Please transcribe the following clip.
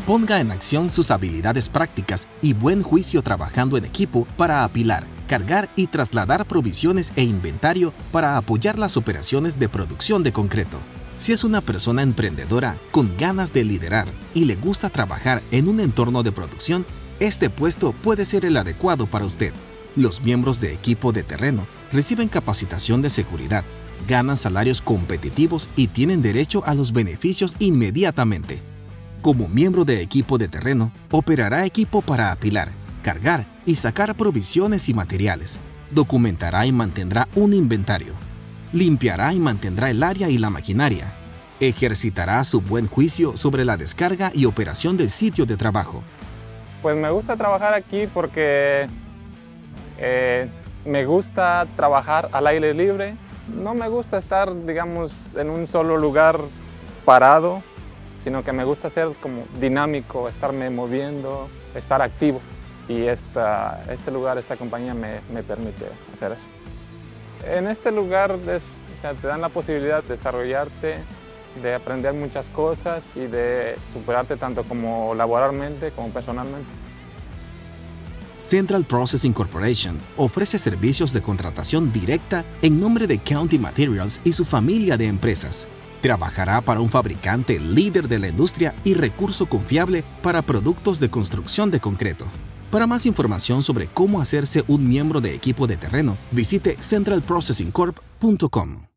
Ponga en acción sus habilidades prácticas y buen juicio trabajando en equipo para apilar, cargar y trasladar provisiones e inventario para apoyar las operaciones de producción de concreto. Si es una persona emprendedora con ganas de liderar y le gusta trabajar en un entorno de producción, este puesto puede ser el adecuado para usted. Los miembros de equipo de terreno reciben capacitación de seguridad, ganan salarios competitivos y tienen derecho a los beneficios inmediatamente. Como miembro de equipo de terreno, operará equipo para apilar, cargar y sacar provisiones y materiales. Documentará y mantendrá un inventario. Limpiará y mantendrá el área y la maquinaria. Ejercitará su buen juicio sobre la descarga y operación del sitio de trabajo. Pues me gusta trabajar aquí porque me gusta trabajar al aire libre. No me gusta estar, digamos, en un solo lugar parado, sino que me gusta ser como dinámico, estarme moviendo, estar activo. Y este lugar, esta compañía me permite hacer eso. En este lugar te dan la posibilidad de desarrollarte, de aprender muchas cosas y de superarte tanto como laboralmente como personalmente. Central Processing Corporation ofrece servicios de contratación directa en nombre de County Materials y su familia de empresas. Trabajará para un fabricante líder de la industria y recurso confiable para productos de construcción de concreto. Para más información sobre cómo hacerse un miembro de equipo de terreno, visite centralprocessingcorp.com.